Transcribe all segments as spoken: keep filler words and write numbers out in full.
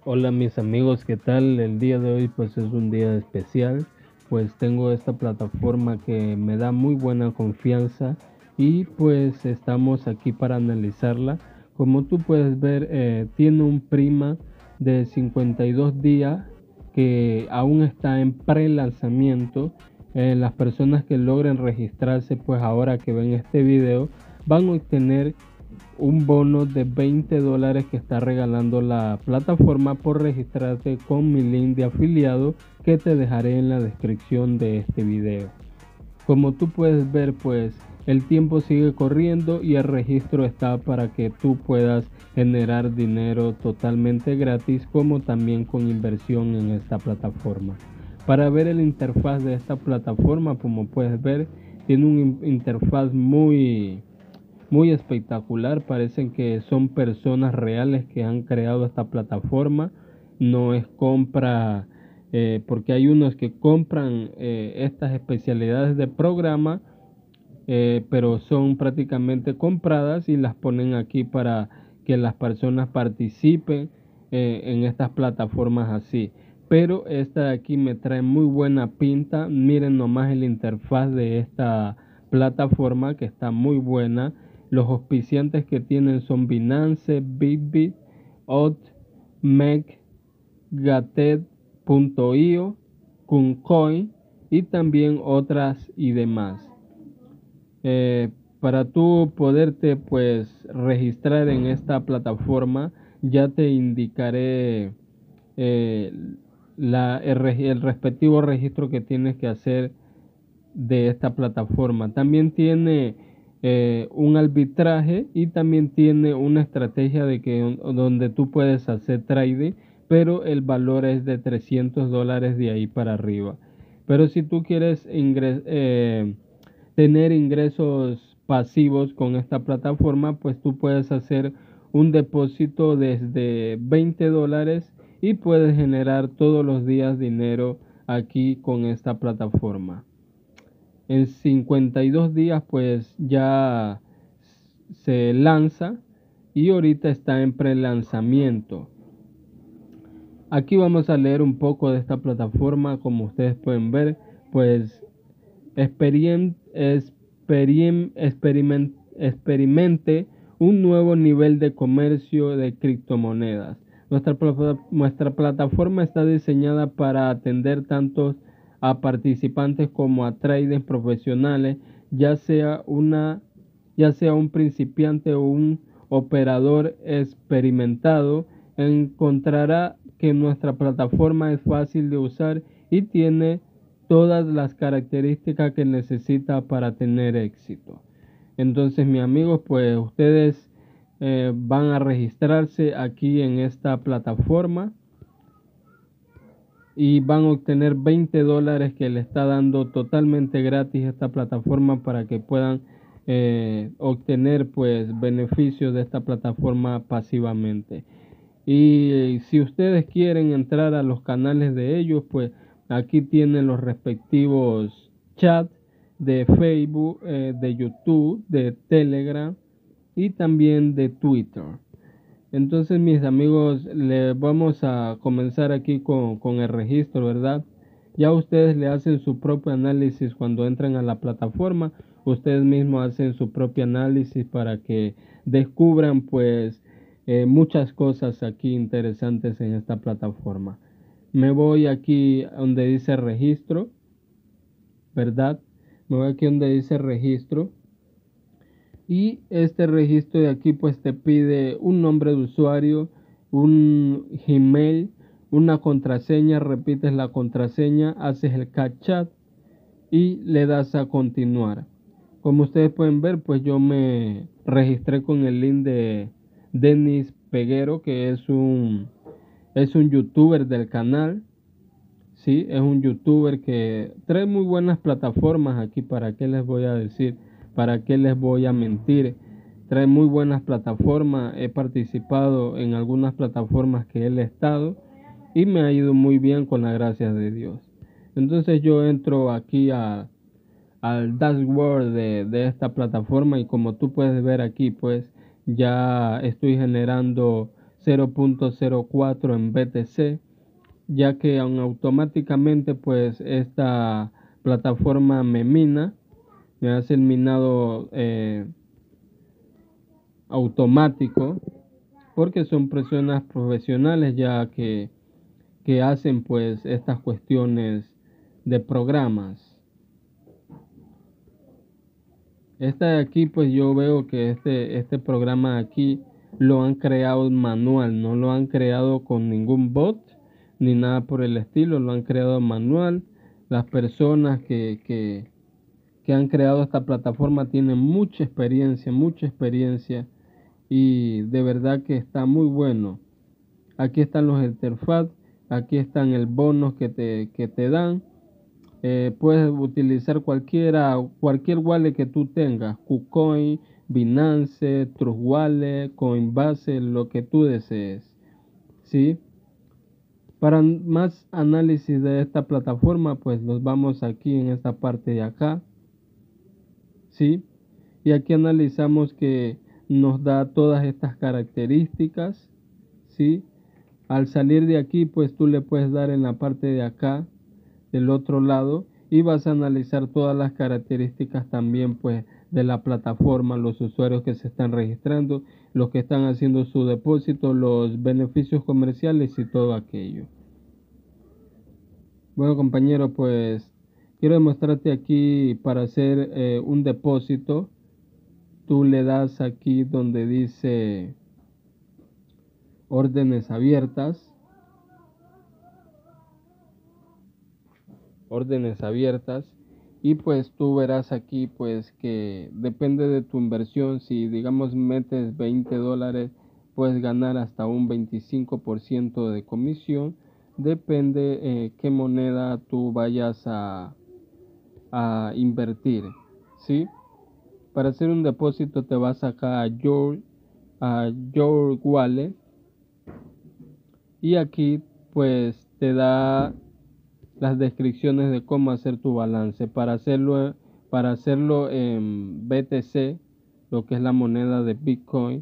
Hola mis amigos, ¿qué tal? El día de hoy pues es un día especial, pues tengo esta plataforma que me da muy buena confianza y pues estamos aquí para analizarla. Como tú puedes ver, eh, tiene un prima de cincuenta y dos días que aún está en pre-lanzamiento. Eh, las personas que logren registrarse pues ahora que ven este video van a obtener un bono de veinte dólares que está regalando la plataforma por registrarte con mi link de afiliado que te dejaré en la descripción de este video. Como tú puedes ver, pues el tiempo sigue corriendo y el registro está para que tú puedas generar dinero totalmente gratis, como también con inversión en esta plataforma. Para ver el interfaz de esta plataforma, como puedes ver, tiene un interfaz muy muy espectacular. Parecen que son personas reales que han creado esta plataforma. No es compra, eh, porque hay unos que compran eh, estas especialidades de programa, eh, pero son prácticamente compradas y las ponen aquí para que las personas participen eh, en estas plataformas así. Pero esta de aquí me trae muy buena pinta. Miren nomás el interfaz de esta plataforma que está muy buena. Los auspiciantes que tienen son Binance, Bybit, Odd, Meg, Gated punto io, KuCoin y también otras y demás. Eh, para tú poderte pues registrar en esta plataforma, ya te indicaré eh, la, el, el respectivo registro que tienes que hacer de esta plataforma. También tiene eh, un arbitraje y también tiene una estrategia de que donde tú puedes hacer trading, pero el valor es de trescientos dólares de ahí para arriba. Pero si tú quieres ingres eh, tener ingresos pasivos con esta plataforma, pues tú puedes hacer un depósito desde veinte dólares y puedes generar todos los días dinero aquí con esta plataforma. En cincuenta y dos días pues ya se lanza y ahorita está en pre-lanzamiento. Aquí vamos a leer un poco de esta plataforma. Como ustedes pueden ver, pues experien, experien, experiment, experimente un nuevo nivel de comercio de criptomonedas. Nuestra, nuestra plataforma está diseñada para atender tanto a participantes como a traders profesionales, ya sea una ya sea un principiante o un operador experimentado. Encontrará que nuestra plataforma es fácil de usar y tiene todas las características que necesita para tener éxito. Entonces, mis amigos, pues ustedes eh, van a registrarse aquí en esta plataforma y van a obtener veinte dólares que le está dando totalmente gratis esta plataforma para que puedan eh, obtener pues beneficios de esta plataforma pasivamente. Y si ustedes quieren entrar a los canales de ellos, pues aquí tienen los respectivos chats de Facebook, eh, de YouTube, de Telegram y también de Twitter. Entonces, mis amigos, le vamos a comenzar aquí con, con el registro, ¿verdad? Ya ustedes le hacen su propio análisis cuando entran a la plataforma. Ustedes mismos hacen su propio análisis para que descubran pues eh, muchas cosas aquí interesantes en esta plataforma. Me voy aquí donde dice registro, ¿verdad? Me voy aquí donde dice registro. Y este registro de aquí pues te pide un nombre de usuario, un Gmail, una contraseña. Repites la contraseña, haces el captcha y le das a continuar. Como ustedes pueden ver, pues yo me registré con el link de Denis Peguero, que es un es un youtuber del canal. Sí, es un youtuber que trae muy buenas plataformas aquí. ¿Para qué les voy a decir? ¿Para qué les voy a mentir? Trae muy buenas plataformas. He participado en algunas plataformas que él ha estado y me ha ido muy bien con la gracia de Dios. Entonces yo entro aquí a, al dashboard de, de esta plataforma y como tú puedes ver aquí, pues ya estoy generando cero punto cero cuatro en B T C, ya que automáticamente pues esta plataforma me mina, me hace el minado eh, automático, porque son personas profesionales ya que, que hacen pues estas cuestiones de programas. Esta de aquí pues yo veo que este, este programa aquí lo han creado manual, no lo han creado con ningún bot ni nada por el estilo, lo han creado manual. Las personas que, que, que han creado esta plataforma tienen mucha experiencia, mucha experiencia y de verdad que está muy bueno. Aquí están los interfaz, aquí están el bono que te, que te dan. Eh, puedes utilizar cualquiera, cualquier wallet que tú tengas, KuCoin, Binance, Trust Wallet, Coinbase, lo que tú desees, ¿sí? Para más análisis de esta plataforma, pues nos vamos aquí en esta parte de acá, ¿sí? Y aquí analizamos que nos da todas estas características, ¿sí? Al salir de aquí, pues tú le puedes dar en la parte de acá, del otro lado, y vas a analizar todas las características también pues de la plataforma, los usuarios que se están registrando, los que están haciendo su depósito, los beneficios comerciales y todo aquello. Bueno, compañero, pues quiero demostrarte aquí para hacer eh, un depósito. Tú le das aquí donde dice órdenes abiertas. órdenes abiertas y pues tú verás aquí pues que depende de tu inversión. Si digamos metes veinte dólares, puedes ganar hasta un veinticinco por ciento de comisión, depende eh, qué moneda tú vayas a, a invertir, ¿sí? Para hacer un depósito te vas acá a your, a your wallet y aquí pues te da las descripciones de cómo hacer tu balance. Para hacerlo, para hacerlo en B T C, lo que es la moneda de Bitcoin,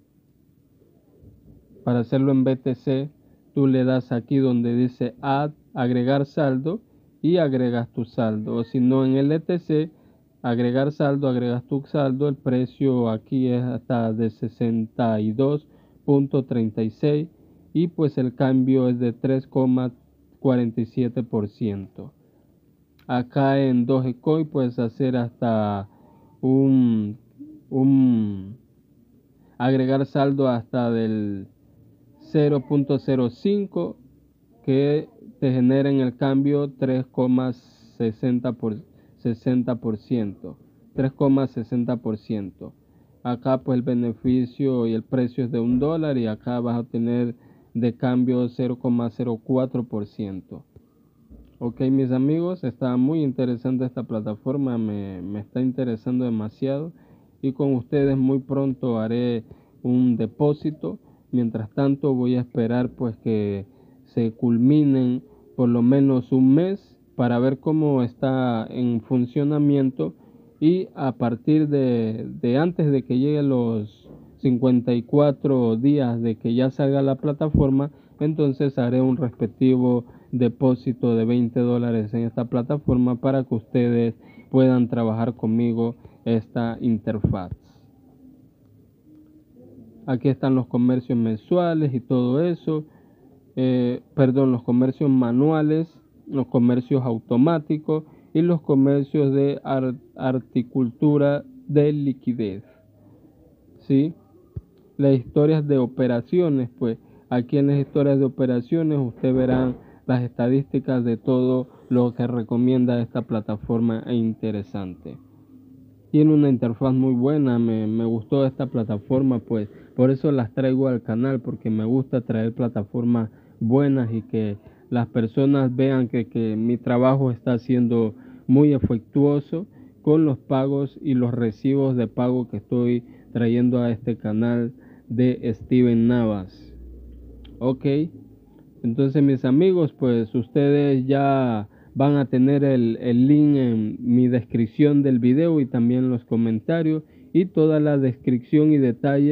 para hacerlo en B T C, tú le das aquí donde dice add, agregar saldo, y agregas tu saldo. O si no, en el E T C, agregar saldo, agregas tu saldo. El precio aquí es hasta de sesenta y dos punto treinta y seis y pues el cambio es de tres coma cuarenta y siete por ciento. Acá en Dogecoin puedes hacer hasta un, un agregar saldo hasta del cero punto cero cinco que te genera en el cambio tres coma sesenta por ciento. tres coma sesenta por ciento. Acá pues el beneficio y el precio es de un dólar y acá vas a tener de cambio cero coma cero cuatro por ciento. Ok, mis amigos, está muy interesante esta plataforma, me, me está interesando demasiado y con ustedes muy pronto haré un depósito. Mientras tanto voy a esperar pues que se culminen por lo menos un mes para ver cómo está en funcionamiento y a partir de, de antes de que lleguen los cincuenta y cuatro días de que ya salga la plataforma, entonces haré un respectivo depósito de veinte dólares en esta plataforma para que ustedes puedan trabajar conmigo esta interfaz. Aquí están los comercios mensuales y todo eso, eh, perdón, los comercios manuales, los comercios automáticos y los comercios de art articultura de liquidez, ¿sí? Las historias de operaciones, pues aquí en las historias de operaciones ustedes verán las estadísticas de todo lo que recomienda esta plataforma e interesante. Tiene una interfaz muy buena, me, me gustó esta plataforma, pues por eso las traigo al canal, porque me gusta traer plataformas buenas y que las personas vean que, que mi trabajo está siendo muy efectuoso con los pagos y los recibos de pago que estoy trayendo a este canal de Steven Navas. Ok, entonces mis amigos, pues ustedes ya van a tener el, el link en mi descripción del video y también los comentarios y toda la descripción y detalles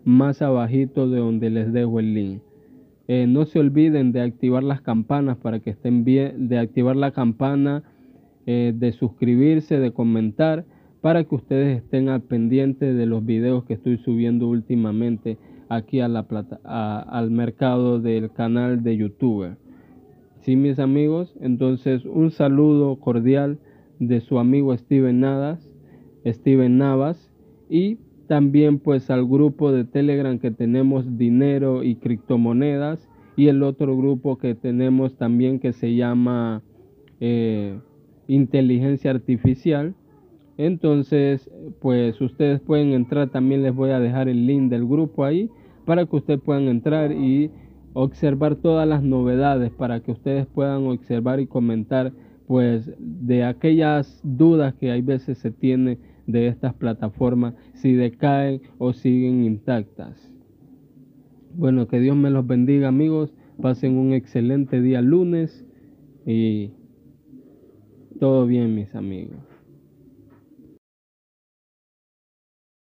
más abajito de donde les dejo el link. Eh, no se olviden de activar las campanas para que estén bien, de activar la campana, eh, de suscribirse, de comentar, para que ustedes estén al pendiente de los videos que estoy subiendo últimamente aquí a la plata, a, al mercado del canal de YouTuber. Sí, mis amigos, entonces un saludo cordial de su amigo Steven Navas, Steven Navas, y también pues al grupo de Telegram que tenemos dinero y criptomonedas, y el otro grupo que tenemos también que se llama eh, inteligencia artificial. Entonces pues ustedes pueden entrar, también les voy a dejar el link del grupo ahí para que ustedes puedan entrar y observar todas las novedades, para que ustedes puedan observar y comentar pues de aquellas dudas que hay veces se tiene de estas plataformas, si decaen o siguen intactas. Bueno, que Dios me los bendiga, amigos, pasen un excelente día lunes y todo bien, mis amigos.